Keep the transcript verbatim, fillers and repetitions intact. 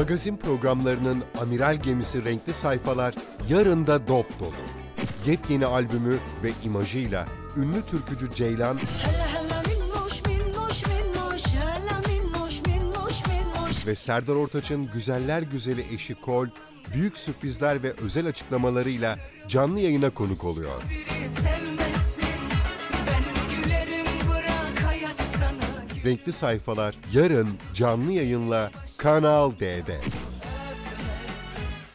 Magazin programlarının amiral gemisi Renkli Sayfalar yarın da dop dolu. Yepyeni albümü ve imajıyla ünlü türkücü Ceylan ve Serdar Ortaç'ın güzeller güzeli eşi Kol, büyük sürprizler ve özel açıklamalarıyla canlı yayına konuk oluyor. Renkli Sayfalar yarın canlı yayınla Kanal D'de.